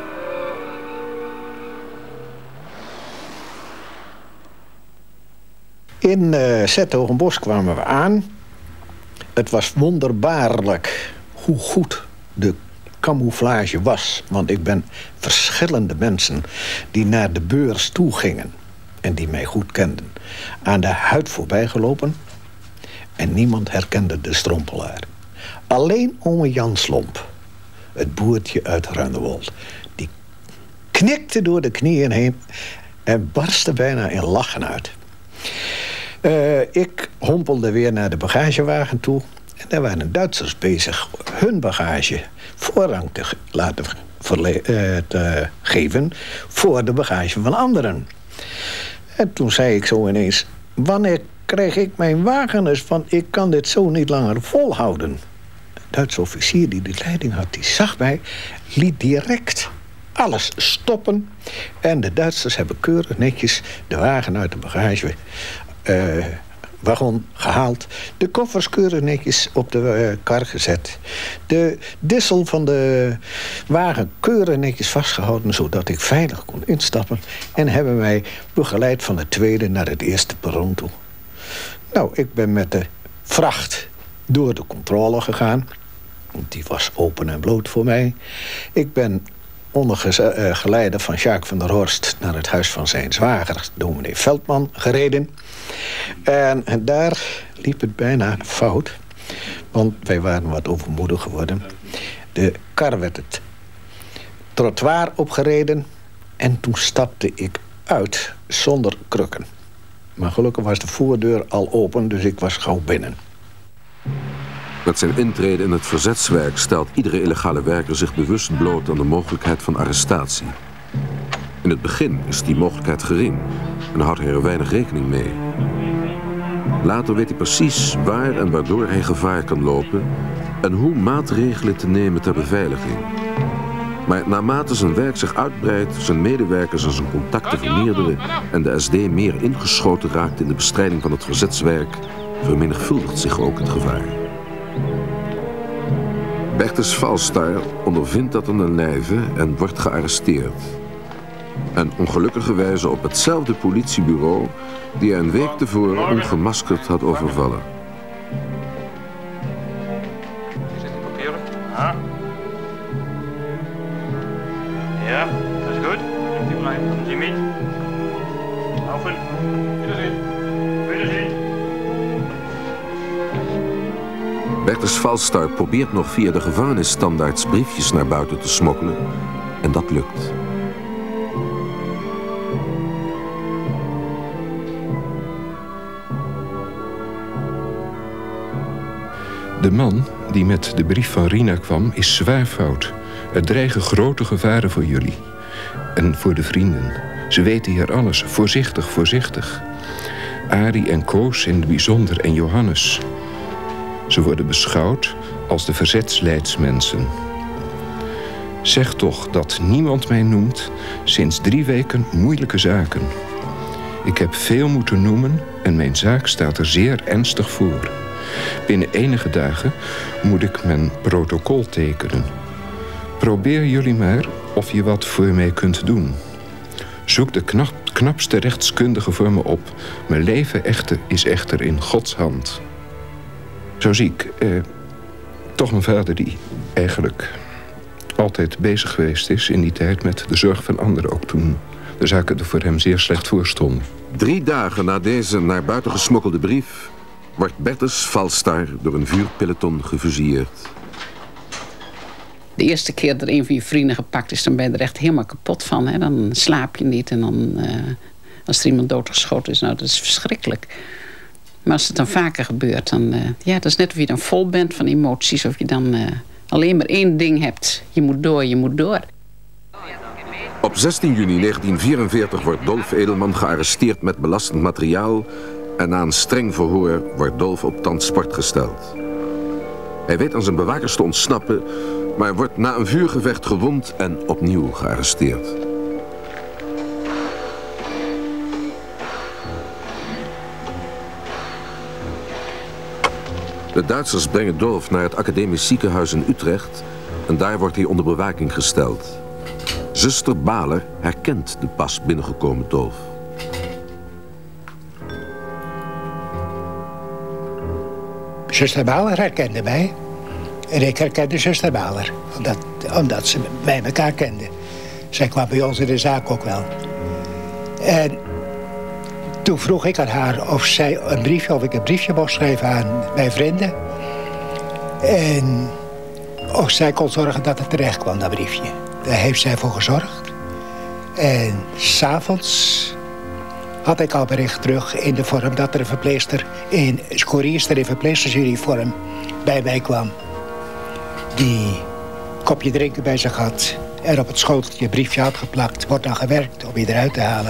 In uh, 's-Hertogenbosch kwamen we aan. Het was wonderbaarlijk hoe goed de camouflage was. Want ik ben verschillende mensen die naar de beurs toe gingen en die mij goed kenden, aan de huid voorbij gelopen en niemand herkende de strompelaar. Alleen ome Jan Slomp, het boertje uit Ruinewold, die knikte door de knieën heen en barstte bijna in lachen uit. Uh, ik hompelde weer naar de bagagewagen toe en daar waren Duitsers bezig hun bagage voorrang te laten verle- uh, te geven voor de bagage van anderen. En toen zei ik zo ineens: wanneer krijg ik mijn wagen eens, want ik kan dit zo niet langer volhouden. De Duitse officier die de leiding had, die zag mij, liet direct alles stoppen. En de Duitsers hebben keurig netjes de wagen uit de bagage uh, wagon gehaald. De koffers keurig netjes op de uh, kar gezet. De dissel van de wagen keurig netjes vastgehouden, zodat ik veilig kon instappen. En hebben mij begeleid van het tweede naar het eerste perron toe. Nou, ik ben met de vracht door de controle gegaan. Die was open en bloot voor mij. Ik ben onder geleide van Jacques van der Horst naar het huis van zijn zwager, dominee Veldman, gereden. En daar liep het bijna fout, want wij waren wat overmoedig geworden. De kar werd het trottoir opgereden en toen stapte ik uit zonder krukken. Maar gelukkig was de voordeur al open, dus ik was gauw binnen. Met zijn intrede in het verzetswerk stelt iedere illegale werker zich bewust bloot aan de mogelijkheid van arrestatie. In het begin is die mogelijkheid gering en houdt hij er weinig rekening mee. Later weet hij precies waar en waardoor hij gevaar kan lopen en hoe maatregelen te nemen ter beveiliging. Maar naarmate zijn werk zich uitbreidt, zijn medewerkers en zijn contacten vermeerderen en de S D meer ingeschoten raakt in de bestrijding van het verzetswerk, vermenigvuldigt zich ook het gevaar. Bertus Falstaar ondervindt dat aan den lijve en wordt gearresteerd. En ongelukkigerwijze op hetzelfde politiebureau die hij een week tevoren ongemaskerd had overvallen. Ja, dat is goed. Komt u mee? Laufen. Wiedersehen. Wiedersehen. Bertus Falstaar probeert nog via de gevangenisstandaards briefjes naar buiten te smokkelen en dat lukt. De man die met de brief van Rina kwam is zwaar fout. Er dreigen grote gevaren voor jullie. En voor de vrienden. Ze weten hier alles. Voorzichtig, voorzichtig. Arie en Koos in het bijzonder en Johannes. Ze worden beschouwd als de verzetsleidsmensen. Zeg toch dat niemand mij noemt sinds drie weken moeilijke zaken. Ik heb veel moeten noemen en mijn zaak staat er zeer ernstig voor. Binnen enige dagen moet ik mijn protocol tekenen. Probeer jullie maar of je wat voor mij kunt doen. Zoek de knap, knapste rechtskundige voor me op. Mijn leven echter is echter in Gods hand. Zo zie ik eh, toch een vader die eigenlijk altijd bezig geweest is in die tijd met de zorg van anderen, ook toen de zaken er voor hem zeer slecht voor stonden. Drie dagen na deze naar buiten gesmokkelde brief wordt Bertus Falstaar door een vuurpeloton gefusilleerd. De eerste keer dat een van je vrienden gepakt is, dan ben je er echt helemaal kapot van. Hè? Dan slaap je niet en dan, uh, als er iemand doodgeschoten is, nou, dat is verschrikkelijk. Maar als het dan vaker gebeurt, dan uh, ja, dat is net of je dan vol bent van emoties. Of je dan uh, alleen maar één ding hebt. Je moet door, je moet door. Op zestien juni negentien vierenveertig wordt Dolf Edelman gearresteerd met belastend materiaal. En na een streng verhoor wordt Dolf op transport gesteld. Hij weet aan zijn bewakers te ontsnappen, maar wordt na een vuurgevecht gewond en opnieuw gearresteerd. De Duitsers brengen Dolf naar het academisch ziekenhuis in Utrecht en daar wordt hij onder bewaking gesteld. Zuster Baler herkent de pas binnengekomen Dolf. Zuster Baler herkende mij. En ik herkende zuster Baler. Omdat, omdat ze mij elkaar kenden. Zij kwam bij ons in de zaak ook wel. En toen vroeg ik aan haar of zij een briefje, of ik een briefje mocht schrijven aan mijn vrienden. En of zij kon zorgen dat het terecht kwam, dat briefje. Daar heeft zij voor gezorgd. En 's avonds had ik al bericht terug in de vorm dat er een verpleegster in Scorierster in verpleegstersuniform bij mij kwam. Die een kopje drinken bij zich had en op het schoteltje een briefje had geplakt. Wordt dan gewerkt om je eruit te halen.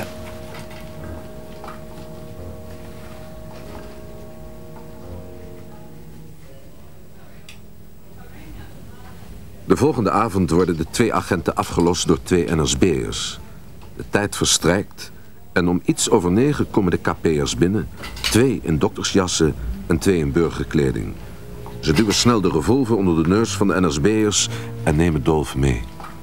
De volgende avond worden de twee agenten afgelost door twee N S B'ers. De tijd verstrijkt En om iets over negen komen de K P'ers binnen. Twee in doktersjassen en twee in burgerkleding. Ze duwen snel de revolver onder de neus van de N S B'ers en nemen Dolf mee.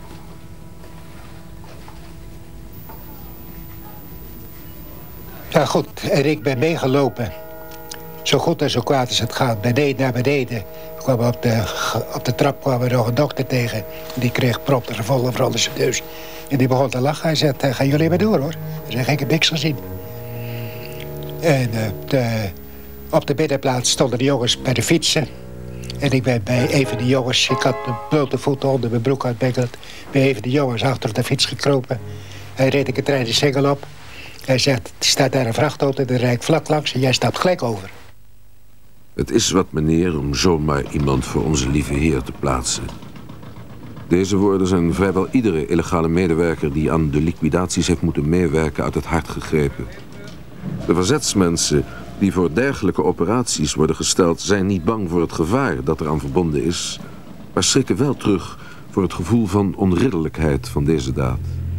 Ja goed, en ik ben meegelopen. Zo goed en zo kwaad als het gaat. Beneden naar beneden. We kwamen op, de, op de trap kwamen we nog een dokter tegen. Die kreeg prop de revolver onder zijn neus. En die begon te lachen. Hij zei, gaan jullie maar door hoor. Hij zei, ik heb niks gezien. En uh, de, op de binnenplaats stonden de jongens bij de fietsen. En ik ben bij een van de jongens, ik had de blote voeten onder mijn broek uitbekkeld. Bij een van de jongens achter op de fiets gekropen. Hij reed ik een trein de singel op. Hij zegt, er staat daar een vrachtauto en er rijdt vlak langs en jij stapt gelijk over. Het is wat, meneer, om zomaar iemand voor onze lieve heer te plaatsen. Deze woorden zijn vrijwel iedere illegale medewerker die aan de liquidaties heeft moeten meewerken uit het hart gegrepen. De verzetsmensen die voor dergelijke operaties worden gesteld zijn niet bang voor het gevaar dat eraan verbonden is, maar schrikken wel terug voor het gevoel van onridderlijkheid van deze daad.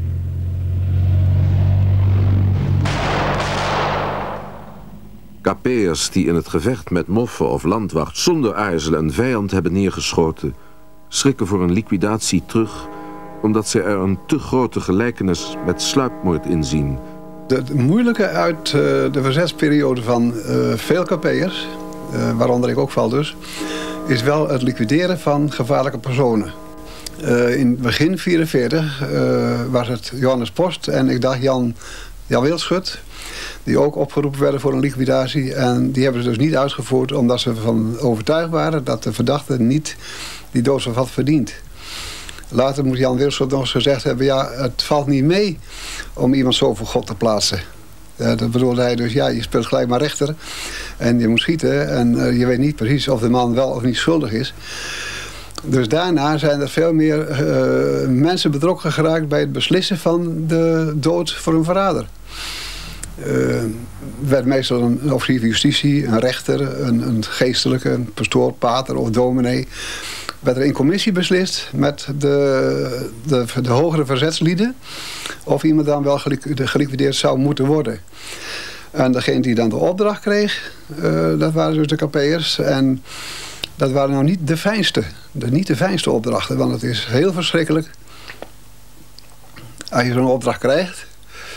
K P'ers die in het gevecht met moffen of landwacht zonder aarzelen een vijand hebben neergeschoten, schrikken voor een liquidatie terug omdat ze er een te grote gelijkenis met sluipmoord in zien. Het moeilijke uit uh, de verzetsperiode van uh, veel K P'ers, uh, waaronder ik ook val dus, is wel het liquideren van gevaarlijke personen. Uh, in begin vierenveertig uh, was het Johannes Post en ik dacht Jan, Jan Wildschut, die ook opgeroepen werden voor een liquidatie. En die hebben ze dus niet uitgevoerd omdat ze ervan overtuigd waren dat de verdachte niet die doodstraf had verdiend. Later moet Jan Wildschut nog eens gezegd hebben, ja, het valt niet mee om iemand zo voor God te plaatsen. Ja, dat bedoelde hij dus, ja, je speelt gelijk maar rechter en je moet schieten en uh, je weet niet precies of de man wel of niet schuldig is. Dus daarna zijn er veel meer uh, mensen betrokken geraakt bij het beslissen van de dood voor een verrader. Uh, werd meestal een officier van justitie, een rechter, een, een geestelijke, een pastoor, pater of dominee. Werd er in commissie beslist met de, de, de hogere verzetslieden of iemand dan wel geliquideerd zou moeten worden. En degene die dan de opdracht kreeg, uh, dat waren dus de K P'ers. En dat waren nou niet de fijnste, de, niet de fijnste opdrachten, want het is heel verschrikkelijk als je zo'n opdracht krijgt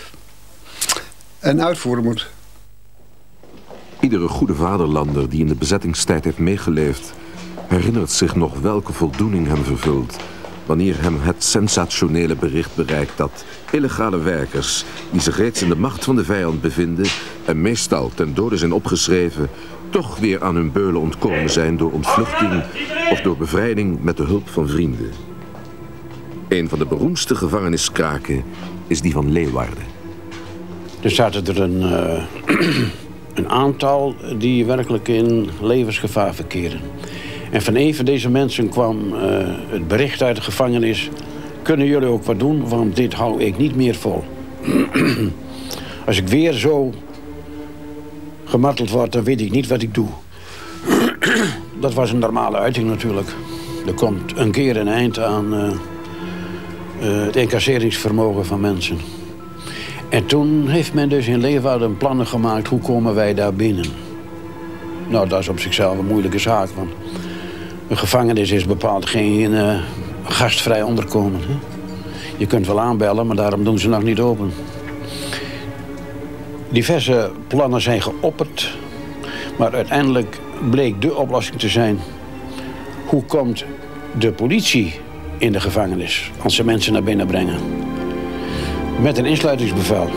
en uitvoeren moet. Iedere goede vaderlander die in de bezettingstijd heeft meegeleefd herinnert zich nog welke voldoening hem vervult wanneer hem het sensationele bericht bereikt dat illegale werkers die zich reeds in de macht van de vijand bevinden en meestal ten dode zijn opgeschreven, toch weer aan hun beulen ontkomen zijn door ontvluchting of door bevrijding met de hulp van vrienden. Een van de beroemdste gevangeniskraken is die van Leeuwarden. Er zaten er een, uh, een aantal die werkelijk in levensgevaar verkeren. En van een van deze mensen kwam uh, het bericht uit de gevangenis: kunnen jullie ook wat doen, want dit hou ik niet meer vol. Als ik weer zo gemarteld word, dan weet ik niet wat ik doe. Dat was een normale uiting natuurlijk. Er komt een keer een eind aan uh, uh, het incasseringsvermogen van mensen. En toen heeft men dus in Leeuwarden plannen gemaakt, hoe komen wij daar binnen? Nou, dat is op zichzelf een moeilijke zaak, want een gevangenis is bepaald geen uh, gastvrij onderkomen. Hè? Je kunt wel aanbellen, maar daarom doen ze nog niet open. Diverse plannen zijn geopperd, maar uiteindelijk bleek de oplossing te zijn: hoe komt de politie in de gevangenis als ze mensen naar binnen brengen? Met een insluitingsbevel.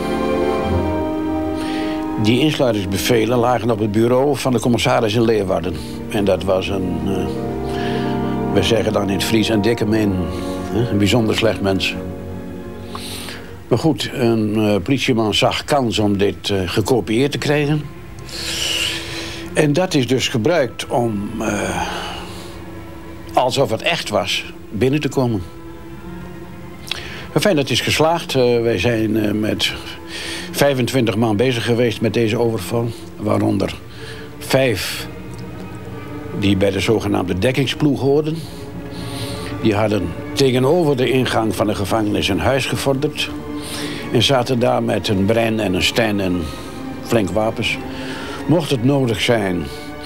Die insluitingsbevelen lagen op het bureau van de commissaris in Leeuwarden. En dat was een, uh, we zeggen dan in het Fries, een dikke min. Een bijzonder slecht mens. Maar goed, een uh, politieman zag kans om dit uh, gekopieerd te krijgen. En dat is dus gebruikt om, uh, alsof het echt was, binnen te komen. Fijn, dat is geslaagd. Uh, wij zijn uh, met vijfentwintig man bezig geweest met deze overval. Waaronder vijf die bij de zogenaamde dekkingsploeg hoorden. Die hadden tegenover de ingang van de gevangenis een huis gevorderd. En zaten daar met een bren en een sten en flink wapens. Mocht het nodig zijn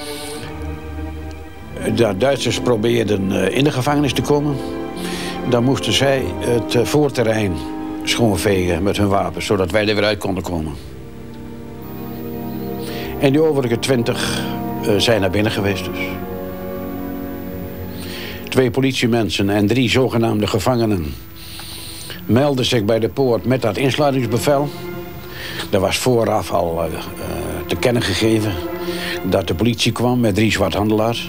dat Duitsers probeerden in de gevangenis te komen, dan moesten zij het voorterrein schoonvegen met hun wapens, zodat wij er weer uit konden komen. En die overige twintig uh, zijn naar binnen geweest dus. Twee politiemensen en drie zogenaamde gevangenen melden zich bij de poort met dat insluitingsbevel. Er was vooraf al uh, uh, te kennen gegeven dat de politie kwam met drie zwarthandelaars.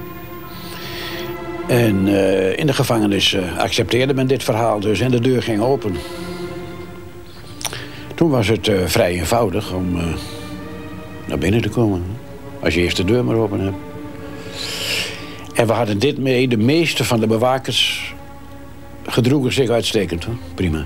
En uh, in de gevangenis uh, accepteerde men dit verhaal dus en de deur ging open. Toen was het uh, vrij eenvoudig om uh, naar binnen te komen. Als je eerst de deur maar open hebt. En we hadden dit mee. De meeste van de bewakers gedroegen zich uitstekend. Hoor. Prima.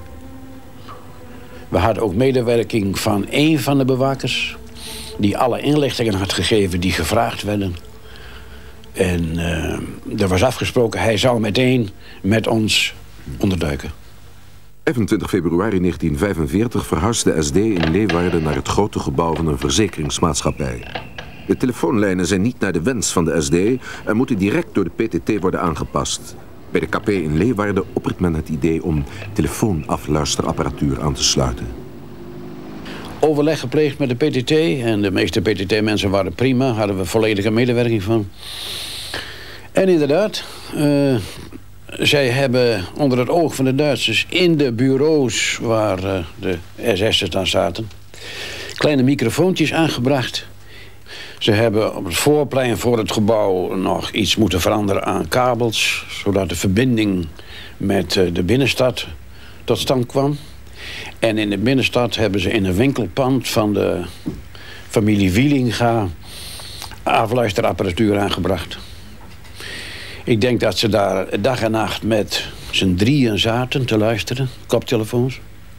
We hadden ook medewerking van één van de bewakers, die alle inlichtingen had gegeven die gevraagd werden. En uh, er was afgesproken, hij zou meteen met ons onderduiken. vijfentwintig februari negentien vijfenveertig verhuist de S D in Leeuwarden naar het grote gebouw van een verzekeringsmaatschappij. De telefoonlijnen zijn niet naar de wens van de S D en moeten direct door de P T T worden aangepast. Bij de K P in Leeuwarden oppert men het idee om telefoonafluisterapparatuur aan te sluiten. Overleg gepleegd met de P T T en de meeste P T T-mensen waren prima, hadden we volledige medewerking van. En inderdaad, uh, zij hebben onder het oog van de Duitsers in de bureaus waar uh, de S S'ers dan zaten, kleine microfoontjes aangebracht. Ze hebben op het voorplein voor het gebouw nog iets moeten veranderen aan kabels, zodat de verbinding met uh, de binnenstad tot stand kwam. En in de binnenstad hebben ze in een winkelpand van de familie Wielinga afluisterapparatuur aangebracht. Ik denk dat ze daar dag en nacht met z'n drieën zaten te luisteren, koptelefoons.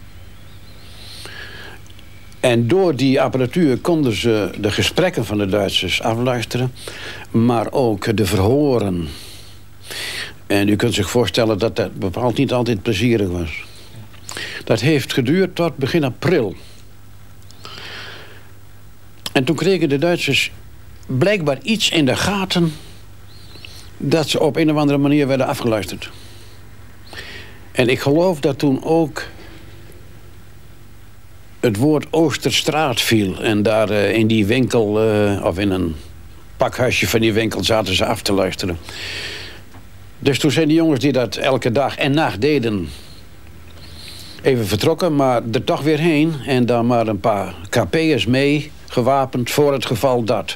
En door die apparatuur konden ze de gesprekken van de Duitsers afluisteren, maar ook de verhoren. En u kunt zich voorstellen dat dat bepaald niet altijd plezierig was. Dat heeft geduurd tot begin april. En toen kregen de Duitsers blijkbaar iets in de gaten dat ze op een of andere manier werden afgeluisterd. En ik geloof dat toen ook het woord Oosterstraat viel. En daar uh, in die winkel, uh, of in een pakhuisje van die winkel, zaten ze af te luisteren. Dus toen zijn die jongens die dat elke dag en nacht deden even vertrokken, maar er toch weer heen. En dan maar een paar K P'ers mee, gewapend voor het geval dat.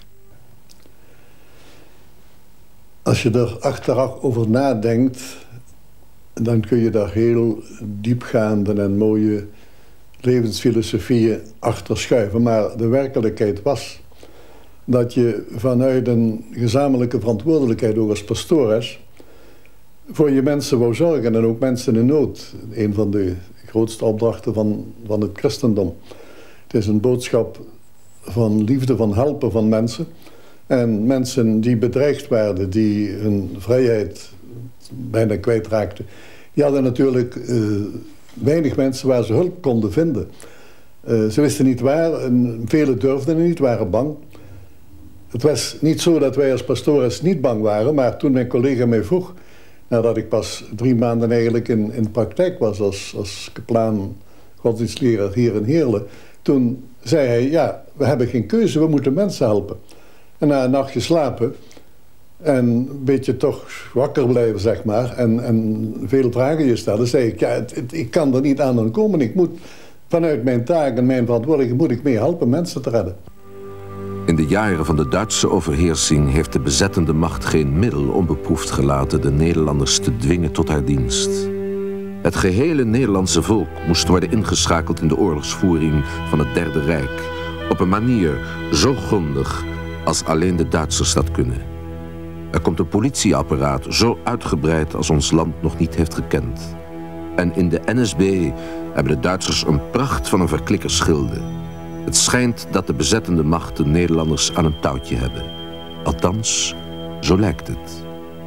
Als je er achteraf over nadenkt, dan kun je daar heel diepgaande en mooie levensfilosofieën achter schuiven. Maar de werkelijkheid was dat je vanuit een gezamenlijke verantwoordelijkheid, ook als pastores, voor je mensen wou zorgen en ook mensen in nood. Een van de grootste opdrachten van, van het christendom. Het is een boodschap van liefde, van helpen van mensen. En mensen die bedreigd werden, die hun vrijheid bijna kwijtraakten, die hadden natuurlijk uh, weinig mensen waar ze hulp konden vinden. Uh, ze wisten niet waar en velen durfden niet, waren bang. Het was niet zo dat wij als pastores niet bang waren, maar toen mijn collega mij vroeg, nadat ik pas drie maanden eigenlijk in, in praktijk was als, als kaplaan godsdienstleraar hier in Heerlen, toen zei hij, ja, we hebben geen keuze, we moeten mensen helpen. En na een nachtje slapen en een beetje toch wakker blijven, zeg maar, en, en veel vragen je stellen, zei ik, ja, het, het, ik kan er niet aan aan komen. Ik moet vanuit mijn taak en mijn verantwoordelijkheid moet ik mee helpen mensen te redden. In de jaren van de Duitse overheersing heeft de bezettende macht geen middel onbeproefd gelaten de Nederlanders te dwingen tot haar dienst. Het gehele Nederlandse volk moest worden ingeschakeld in de oorlogsvoering van het Derde Rijk, op een manier zo grondig als alleen de Duitsers dat kunnen. Er komt een politieapparaat zo uitgebreid als ons land nog niet heeft gekend. En in de N S B hebben de Duitsers een pracht van een verklikkerschilde. Het schijnt dat de bezettende macht de Nederlanders aan een touwtje hebben. Althans, zo lijkt het.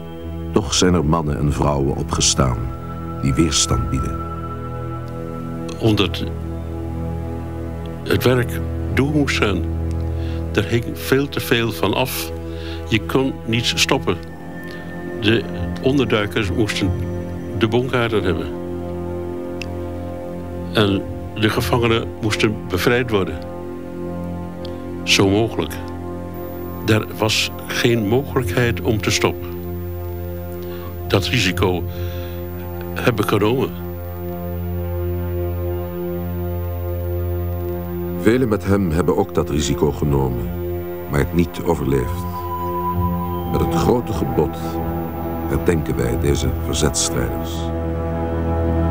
Toch zijn er mannen en vrouwen opgestaan die weerstand bieden. Omdat het werk door moest zijn. Er hing veel te veel van af. Je kon niets stoppen. De onderduikers moesten de bonkaarden hebben. En de gevangenen moesten bevrijd worden. Zo mogelijk. Er was geen mogelijkheid om te stoppen. Dat risico heb ik genomen. Velen met hem hebben ook dat risico genomen, maar het niet overleefd. Met het grote gebod herdenken wij deze verzetstrijders.